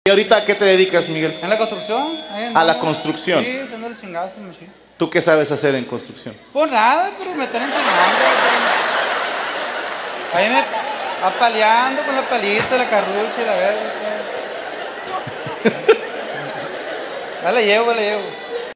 ¿Y ahorita a qué te dedicas, Miguel? ¿En la construcción? A la construcción. Sí, haciendo los chingazos, machín. ¿Tú qué sabes hacer en construcción? Pues nada, pero me están enseñando. Ahí me apaleando con la palita, la carrucha y la verga. Ya la llevo, ya la llevo.